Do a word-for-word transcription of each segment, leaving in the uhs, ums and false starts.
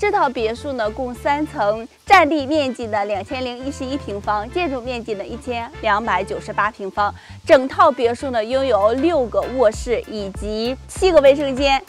这套别墅呢共三层，占地面积呢两千零一十一平方，建筑面积呢一千两百九十八平方。整套别墅呢拥有六个卧室以及七个卫生间。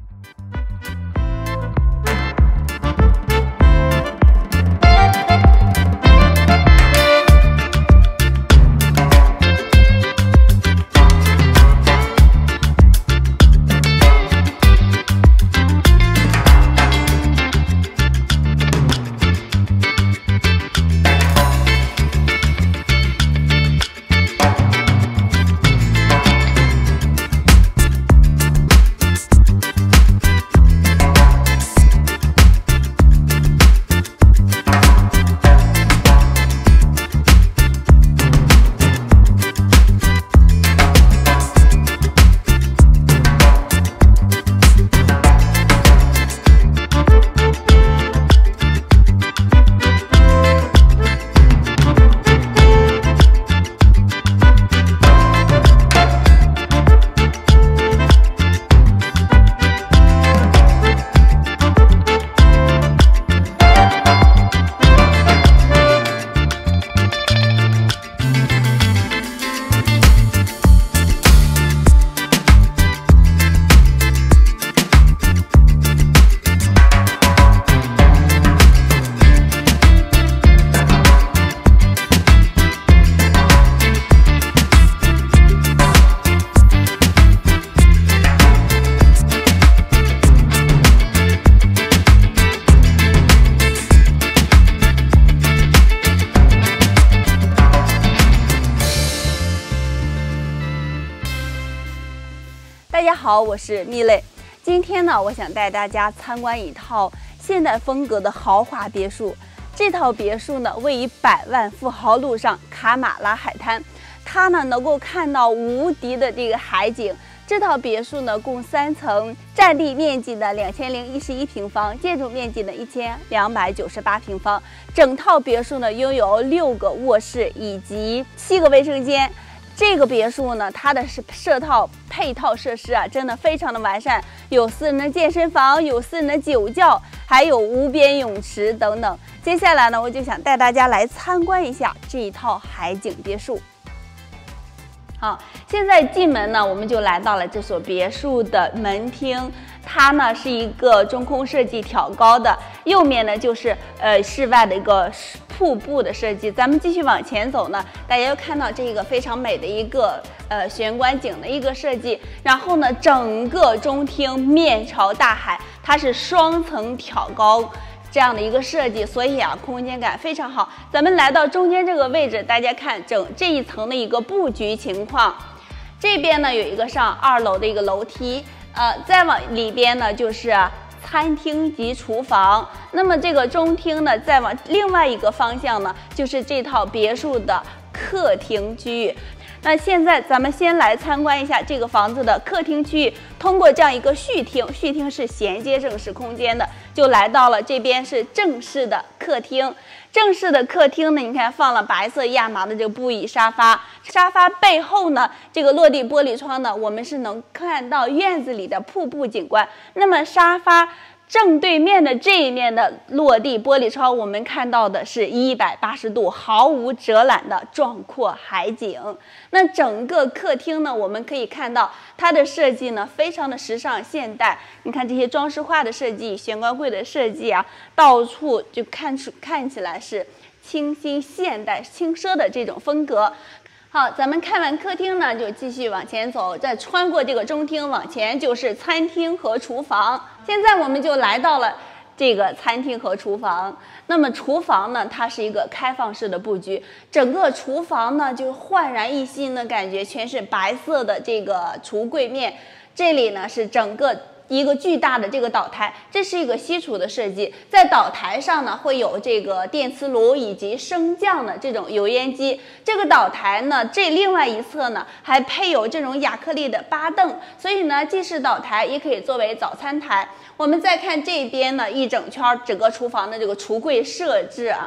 大家好，我是蜜蕾。今天呢，我想带大家参观一套现代风格的豪华别墅。这套别墅呢，位于百万富豪路上卡马拉海滩，它呢能够看到无敌的这个海景。这套别墅呢共三层，占地面积呢两千零一十一平方，建筑面积呢一千两百九十八平方。整套别墅呢拥有六个卧室以及七个卫生间。 这个别墅呢，它的是设套配套设施啊，真的非常的完善，有私人的健身房，有私人的酒窖，还有无边泳池等等。接下来呢，我就想带大家来参观一下这一套海景别墅。好，现在进门呢，我们就来到了这所别墅的门厅。 它呢是一个中空设计挑高的，右面呢就是呃室外的一个瀑布的设计。咱们继续往前走呢，大家又看到这个非常美的一个呃玄关井的一个设计。然后呢，整个中厅面朝大海，它是双层挑高这样的一个设计，所以啊空间感非常好。咱们来到中间这个位置，大家看整这一层的一个布局情况。这边呢有一个上二楼的一个楼梯。 呃，再往里边呢，就是餐厅及厨房。那么这个中厅呢，再往另外一个方向呢，就是这套别墅的客厅区域。那现在咱们先来参观一下这个房子的客厅区域。通过这样一个续厅，续厅是衔接正式空间的，就来到了这边是正式的客厅。 正式的客厅呢，你看放了白色亚麻的这个布艺沙发，沙发背后呢，这个落地玻璃窗呢，我们是能看到院子里的瀑布景观。那么沙发正对面的这一面的落地玻璃窗，我们看到的是一百八十度毫无遮拦的壮阔海景。那整个客厅呢，我们可以看到它的设计呢，非常的时尚现代。你看这些装饰画的设计、玄关柜的设计啊，到处就看出看起来是清新现代、轻奢的这种风格。 好，咱们看完客厅呢，就继续往前走，再穿过这个中厅往前就是餐厅和厨房。现在我们就来到了这个餐厅和厨房。那么厨房呢，它是一个开放式的布局，整个厨房呢就焕然一新的感觉，全是白色的这个橱柜面。这里呢是整个 一个巨大的这个岛台，这是一个西厨的设计，在岛台上呢会有这个电磁炉以及升降的这种油烟机。这个岛台呢，这另外一侧呢还配有这种亚克力的八凳，所以呢既是岛台，也可以作为早餐台。我们再看这边呢，一整圈整个厨房的这个橱柜设置啊。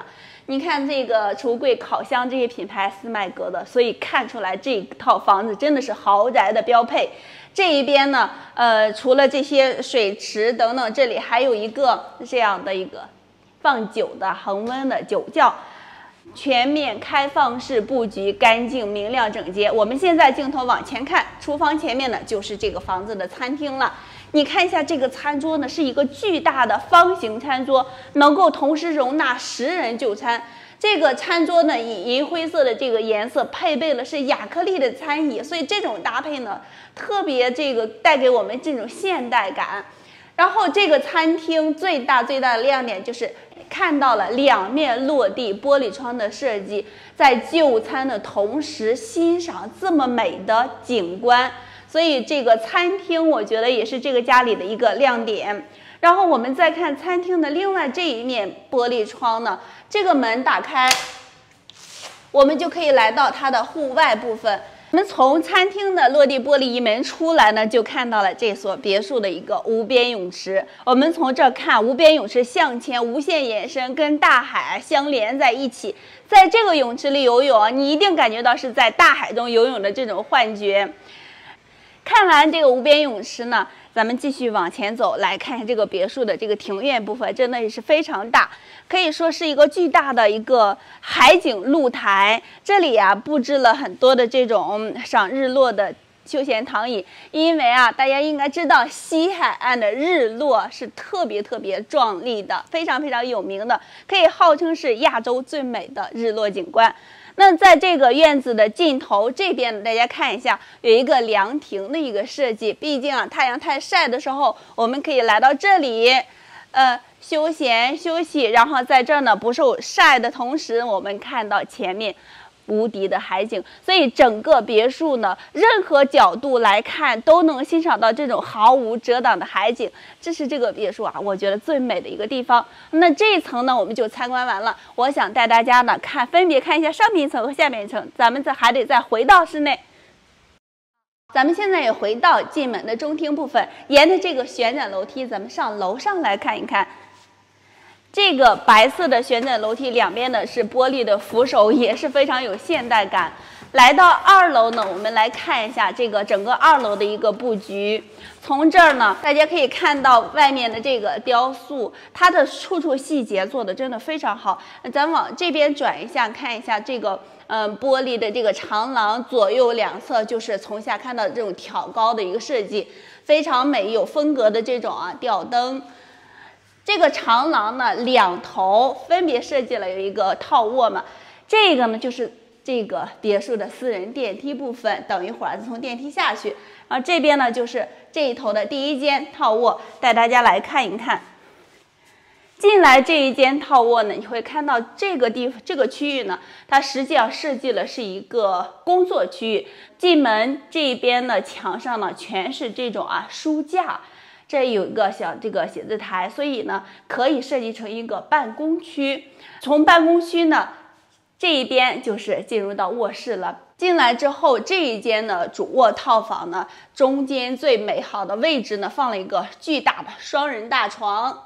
你看这个橱柜、烤箱这些品牌斯麦格的，所以看出来这套房子真的是豪宅的标配。这一边呢，呃，除了这些水池等等，这里还有一个这样的一个放酒的恒温的酒窖。全面开放式布局，干净明亮整洁。我们现在镜头往前看，厨房前面呢就是这个房子的餐厅了。你看一下这个餐桌呢，是一个巨大的方形餐桌，能够同时容纳十人就餐。这个餐桌呢以银灰色的这个颜色配备了是亚克力的餐椅，所以这种搭配呢特别这个带给我们这种现代感。然后这个餐厅最大最大的亮点就是看到了两面落地玻璃窗的设计，在就餐的同时欣赏这么美的景观，所以这个餐厅我觉得也是这个家里的一个亮点。然后我们再看餐厅的另外这一面玻璃窗呢，这个门打开，我们就可以来到它的户外部分。我们从餐厅的落地玻璃一门出来呢，就看到了这所别墅的一个无边泳池。我们从这看，无边泳池向前无限延伸，跟大海相连在一起。在这个泳池里游泳，你一定感觉到是在大海中游泳的这种幻觉。看完这个无边泳池呢，咱们继续往前走，来看一下这个别墅的这个庭院部分，真的也是非常大，可以说是一个巨大的一个海景露台。这里啊布置了很多的这种赏日落的休闲躺椅，因为啊大家应该知道西海岸的日落是特别特别壮丽的，非常非常有名的，可以号称是亚洲最美的日落景观。那在这个院子的尽头这边呢，大家看一下，有一个凉亭的一个设计。毕竟啊，太阳太晒的时候，我们可以来到这里，呃，休闲休息。然后在这儿呢，不受晒的同时，我们看到前面无敌的海景。所以整个别墅呢，任何角度来看都能欣赏到这种毫无遮挡的海景。这是这个别墅啊，我觉得最美的一个地方。那这一层呢，我们就参观完了。我想带大家呢看，分别看一下上面一层和下面一层。咱们再还得再回到室内。咱们现在也回到进门的中厅部分，沿着这个旋转楼梯，咱们上楼上来看一看。这个白色的旋转楼梯两边呢是玻璃的扶手，也是非常有现代感。来到二楼呢，我们来看一下这个整个二楼的一个布局。从这儿呢，大家可以看到外面的这个雕塑，它的处处细节做的真的非常好。咱往这边转一下，看一下这个嗯、呃、玻璃的这个长廊，左右两侧就是从下看到的这种挑高的一个设计，非常美，有风格的这种啊吊灯。这个长廊呢，两头分别设计了有一个套卧嘛，这个呢就是这个别墅的私人电梯部分，等一会儿从电梯下去。然后这边呢就是这一头的第一间套卧，带大家来看一看。进来这一间套卧呢，你会看到这个地这个区域呢，它实际上设计了是一个工作区域。进门这边呢，墙上呢全是这种啊书架。这有一个小这个写字台，所以呢可以设计成一个办公区。从办公区呢这一边就是进入到卧室了。进来之后，这一间呢主卧套房呢，中间最美好的位置呢放了一个巨大的双人大床。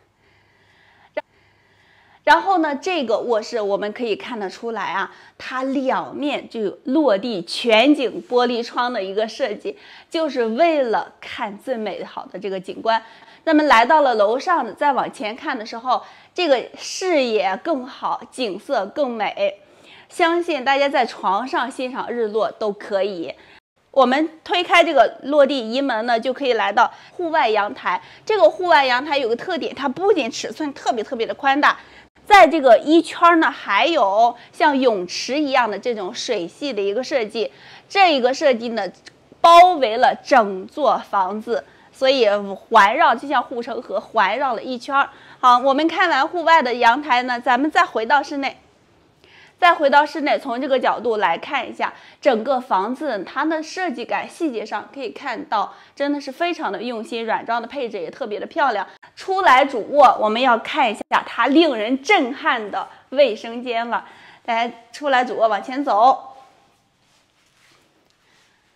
然后呢，这个卧室我们可以看得出来啊，它两面就有落地全景玻璃窗的一个设计，就是为了看最美好的这个景观。那么来到了楼上，再往前看的时候，这个视野更好，景色更美。相信大家在床上欣赏日落都可以。我们推开这个落地移门呢，就可以来到户外阳台。这个户外阳台有个特点，它不仅尺寸特别特别的宽大，在这个一圈呢，还有像泳池一样的这种水系的一个设计。这个设计呢，包围了整座房子，所以环绕就像护城河环绕了一圈。好，我们看完户外的阳台呢，咱们再回到室内。再回到室内，从这个角度来看一下整个房子，它的设计感细节上可以看到，真的是非常的用心，软装的配置也特别的漂亮。出来主卧，我们要看一下它令人震撼的卫生间了。大家出来主卧往前走，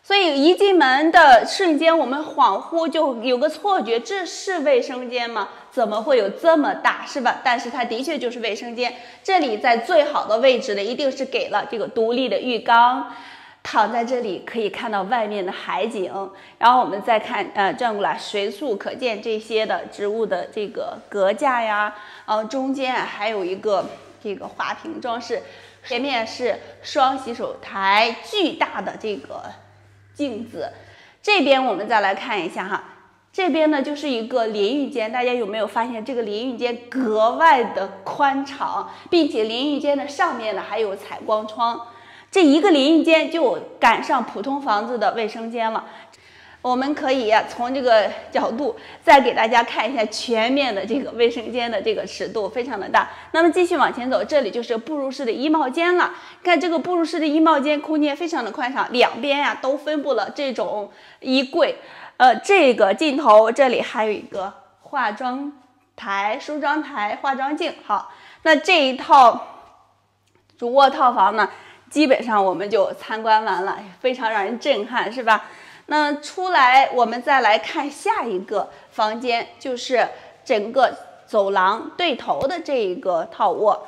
所以一进门的瞬间，我们恍惚就有个错觉，这是卫生间吗？怎么会有这么大，是吧？但是它的确就是卫生间。这里在最好的位置呢，一定是给了这个独立的浴缸，躺在这里可以看到外面的海景。然后我们再看，呃，转过来，随处可见这些的植物的这个隔架呀，呃，中间还有一个这个花瓶装饰，前面是双洗手台，巨大的这个镜子。这边我们再来看一下哈，这边呢就是一个淋浴间，大家有没有发现这个淋浴间格外的宽敞，并且淋浴间的上面呢还有采光窗，这一个淋浴间就赶上普通房子的卫生间了。我们可以从这个角度再给大家看一下全面的这个卫生间的这个尺度非常的大。那么继续往前走，这里就是步入式的衣帽间了。看这个步入式的衣帽间，空间非常的宽敞，两边呀、啊、都分布了这种衣柜。呃，这个尽头这里还有一个化妆台、梳妆台、化妆镜。好，那这一套主卧套房呢，基本上我们就参观完了，非常让人震撼，是吧？那出来，我们再来看下一个房间，就是整个走廊对头的这一个套卧。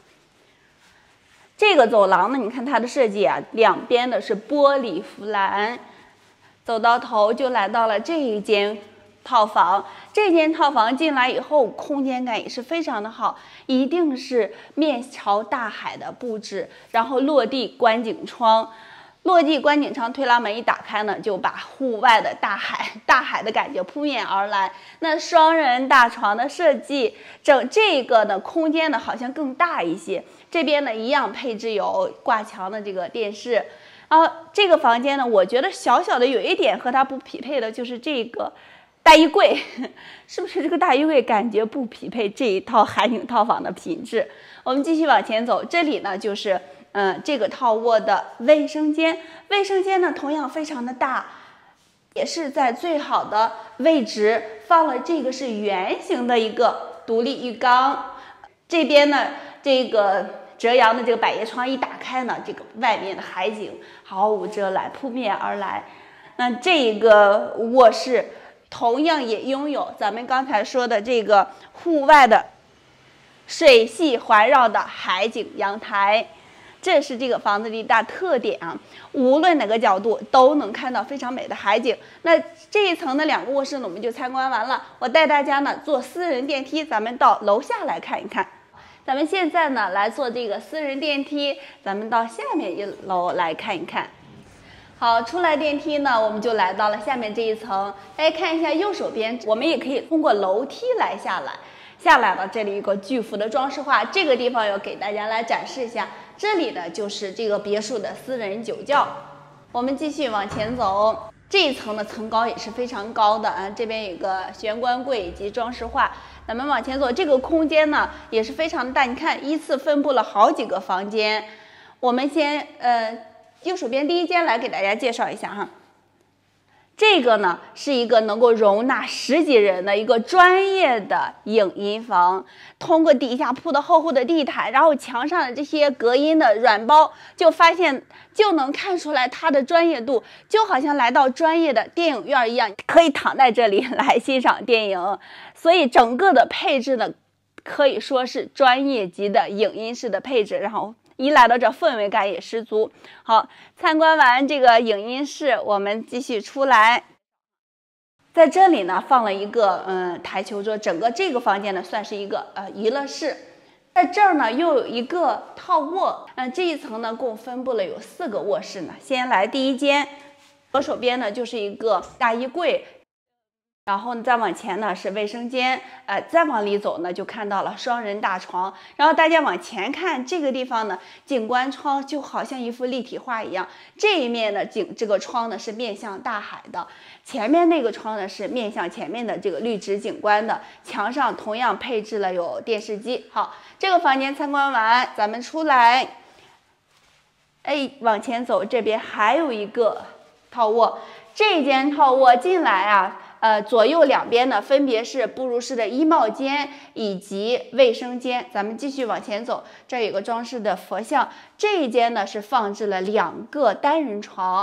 这个走廊呢，你看它的设计啊，两边的是玻璃扶栏，走到头就来到了这一间套房。这间套房进来以后，空间感也是非常的好，一定是面朝大海的布置，然后落地观景窗。落地观景窗推拉门一打开呢，就把户外的大海、大海的感觉扑面而来。那双人大床的设计，整这个呢空间呢好像更大一些。这边呢一样配置有挂墙的这个电视。然后这个房间呢，我觉得小小的有一点和它不匹配的就是这个大衣柜，是不是这个大衣柜感觉不匹配这一套海景套房的品质？我们继续往前走，这里呢就是。嗯，这个套卧的卫生间，卫生间呢同样非常的大，也是在最好的位置放了这个是圆形的一个独立浴缸。这边呢，这个折阳的这个百叶窗一打开呢，这个外面的海景毫无遮拦，扑面而来。那这个卧室同样也拥有咱们刚才说的这个户外的水系环绕的海景阳台。这是这个房子的一大特点啊，无论哪个角度都能看到非常美的海景。那这一层的两个卧室呢，我们就参观完了。我带大家呢坐私人电梯，咱们到楼下来看一看。咱们现在呢来坐这个私人电梯，咱们到下面一楼来看一看。好，出来电梯呢，我们就来到了下面这一层。大家看一下右手边，我们也可以通过楼梯来下来。下来了，这里有个巨幅的装饰画，这个地方要给大家来展示一下。这里呢就是这个别墅的私人酒窖。我们继续往前走，这一层的层高也是非常高的啊。这边有个玄关柜以及装饰画。咱们往前走，这个空间呢也是非常的大，你看依次分布了好几个房间。我们先呃右手边第一间来给大家介绍一下哈。这个呢是一个能够容纳十几人的一个专业的影音房，通过底下铺的厚厚的地毯，然后墙上的这些隔音的软包，就发现就能看出来它的专业度，就好像来到专业的电影院一样，可以躺在这里来欣赏电影。所以整个的配置呢，可以说是专业级的影音式的配置，然后一来到这氛围感也十足。好，参观完这个影音室，我们继续出来。在这里呢放了一个嗯台球桌，整个这个房间呢算是一个呃娱乐室。在这儿呢又有一个套卧，嗯、呃、这一层呢共分布了有四个卧室呢。先来第一间，左手边呢就是一个大衣柜。然后呢，再往前呢是卫生间，呃，再往里走呢就看到了双人大床。然后大家往前看，这个地方呢，景观窗就好像一幅立体画一样。这一面的景，这个窗呢是面向大海的，前面那个窗呢是面向前面的这个绿植景观的。墙上同样配置了有电视机。好，这个房间参观完，咱们出来，哎，往前走，这边还有一个套卧。这间套卧进来啊。呃，左右两边呢，分别是步入式的衣帽间以及卫生间。咱们继续往前走，这有个装饰的佛像。这一间呢是放置了两个单人床，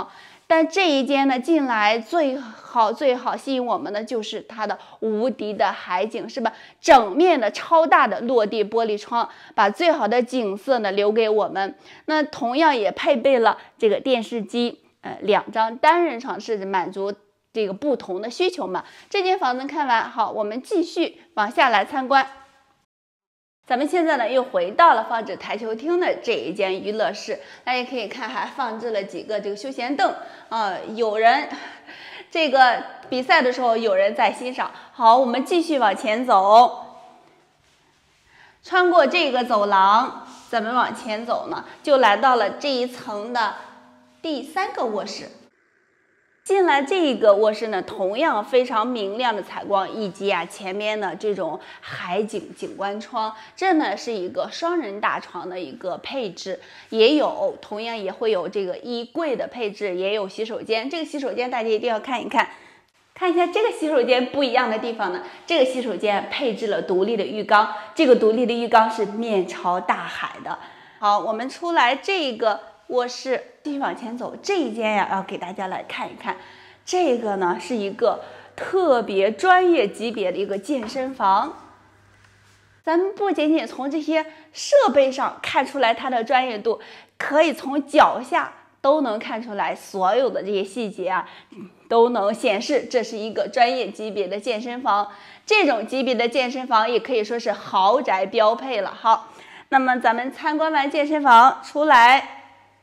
但这一间呢，进来最好最好吸引我们的就是它的无敌的海景，是吧？整面的超大的落地玻璃窗，把最好的景色呢留给我们。那同样也配备了这个电视机，呃，两张单人床是满足这个不同的需求嘛。这间房子看完，好，我们继续往下来参观。咱们现在呢又回到了放置台球厅的这一间娱乐室，大家可以看还放置了几个这个休闲凳啊、呃，有人这个比赛的时候有人在欣赏。好，我们继续往前走，穿过这个走廊，咱们往前走呢，就来到了这一层的第三个卧室。进来这个卧室呢，同样非常明亮的采光，以及啊前面的这种海景景观窗，这呢是一个双人大床的一个配置，也有同样也会有这个衣柜的配置，也有洗手间。这个洗手间大家一定要看一看，看一下这个洗手间不一样的地方呢，这个洗手间配置了独立的浴缸，这个独立的浴缸是面朝大海的。好，我们出来这个卧室，继续往前走，这一间呀，要给大家来看一看。这个呢是一个特别专业级别的一个健身房。咱们不仅仅从这些设备上看出来它的专业度，可以从脚下都能看出来，所有的这些细节啊，都能显示这是一个专业级别的健身房。这种级别的健身房也可以说是豪宅标配了。好，那么咱们参观完健身房出来。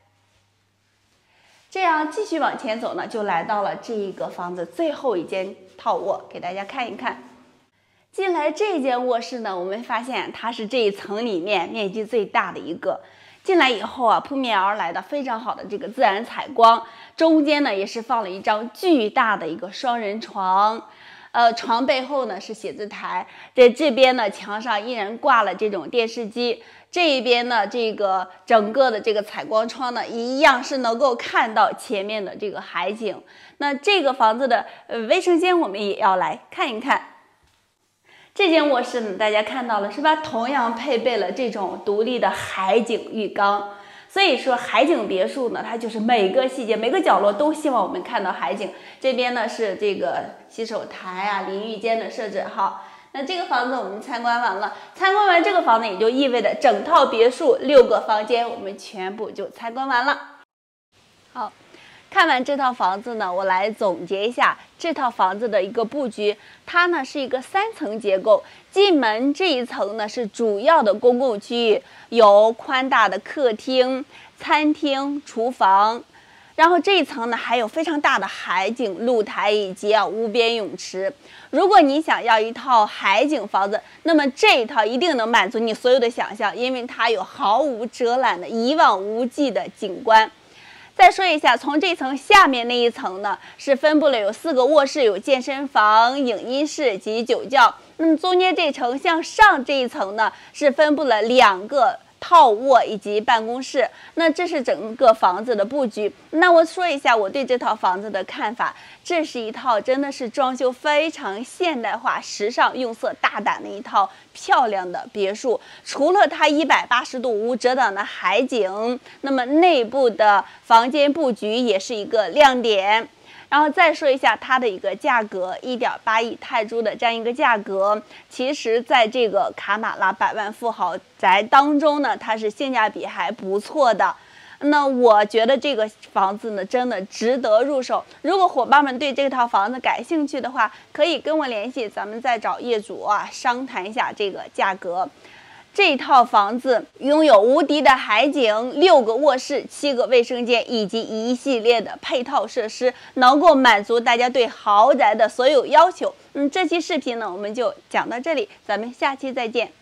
这样继续往前走呢，就来到了这个房子最后一间套卧，给大家看一看。进来这间卧室呢，我们发现它是这一层里面面积最大的一个。进来以后啊，扑面而来的非常好的这个自然采光，中间呢也是放了一张巨大的一个双人床。呃，床背后呢是写字台，在这边呢墙上依然挂了这种电视机，这一边呢这个整个的这个采光窗呢一样是能够看到前面的这个海景。那这个房子的呃卫生间我们也要来看一看。这间卧室呢大家看到了是吧？同样配备了这种独立的海景浴缸。所以说海景别墅呢，它就是每个细节每个角落都希望我们看到海景。这边呢是这个洗手台啊、淋浴间的设置。好，那这个房子我们参观完了，参观完这个房子也就意味着整套别墅六个房间我们全部就参观完了。好，看完这套房子呢，我来总结一下这套房子的一个布局。它呢是一个三层结构，进门这一层呢是主要的公共区域，有宽大的客厅、餐厅、厨房。然后这一层呢还有非常大的海景露台以及啊无边泳池。如果你想要一套海景房子，那么这一套一定能满足你所有的想象，因为它有毫无遮拦的一望无际的景观。再说一下，从这层下面那一层呢，是分布了有四个卧室，有健身房、影音室及酒窖。那么中间这层向上这一层呢，是分布了两个套卧以及办公室。那这是整个房子的布局。那我说一下我对这套房子的看法，这是一套真的是装修非常现代化、时尚、用色大胆的一套漂亮的别墅。除了它一百八十度无遮挡的海景，那么内部的房间布局也是一个亮点。然后再说一下它的一个价格， 一点八亿泰铢的这样一个价格，其实在这个卡马拉百万富豪宅当中呢，它是性价比还不错的。那我觉得这个房子呢，真的值得入手。如果伙伴们对这套房子感兴趣的话，可以跟我联系，咱们再找业主啊商谈一下这个价格。这套房子拥有无敌的海景、六个卧室、七个卫生间以及一系列的配套设施，能够满足大家对豪宅的所有要求。嗯，这期视频呢，我们就讲到这里，咱们下期再见。